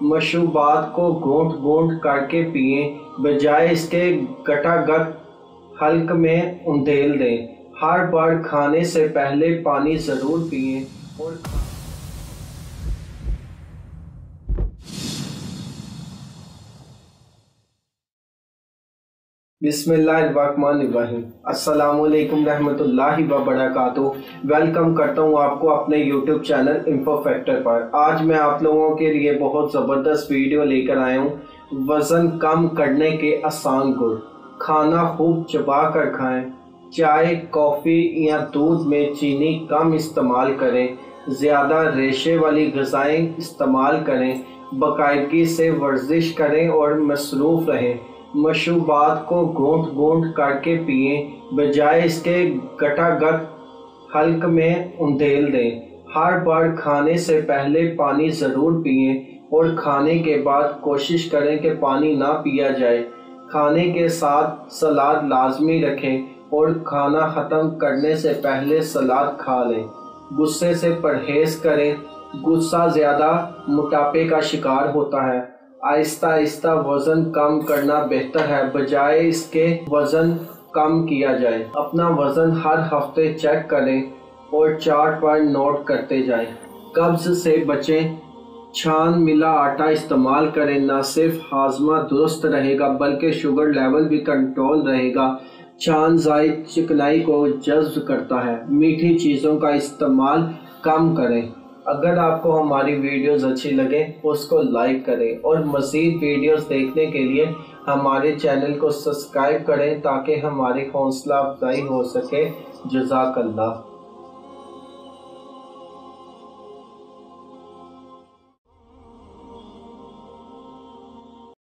मशरूबात को घूंट घूंट करके पिएं, बजाय इसके गटागट हल्क में उंडेल दें। हर बार खाने से पहले पानी ज़रूर पिएं और बिस्मिल्लाहिर्रहमानिर्रहीम। अस्सलामुअलैकुम रहमतुल्लाहि व बरकातुहू। वेलकम करता हूँ आपको अपने यूट्यूब चैनल इन्फो फैक्टर पर। आज मैं आप लोगों के लिए बहुत ज़बरदस्त वीडियो लेकर आया हूँ। वज़न कम करने के आसान गुर। खाना खूब चबा कर खाएँ। चाय, कॉफ़ी या दूध में चीनी कम इस्तेमाल करें। ज़्यादा रेशे वाली ग़िज़ाएँ इस्तेमाल करें। बाकायदगी से वर्जिश करें और मसरूफ़ रहें। मशरूबात को घूंट घूंट करके पिएं, बजाय इसके गटागट हल्क में उंडेल दें। हर बार खाने से पहले पानी ज़रूर पिएं और खाने के बाद कोशिश करें कि पानी ना पिया जाए। खाने के साथ सलाद लाजमी रखें और खाना ख़त्म करने से पहले सलाद खा लें। गुस्से से परहेज़ करें। गुस्सा ज़्यादा मोटापे का शिकार होता है। आहिस्ता आहिस्ता वज़न कम करना बेहतर है, बजाय इसके वज़न कम किया जाए। अपना वज़न हर हफ्ते चेक करें और चार्ट पर नोट करते जाएं। कब्ज़ से बचें। छान मिला आटा इस्तेमाल करें। न सिर्फ हाजमा दुरुस्त रहेगा बल्कि शुगर लेवल भी कंट्रोल रहेगा। छान ज़ायद चिकनाई को जज़्ब करता है। मीठी चीज़ों का इस्तेमाल कम करें। अगर आपको हमारी वीडियोस अच्छी लगे उसको लाइक करें और मज़ीद वीडियोस देखने के लिए हमारे चैनल को सब्सक्राइब करें ताकि हमारी हौसला अफजाई हो सके। जज़ाकल्लाह।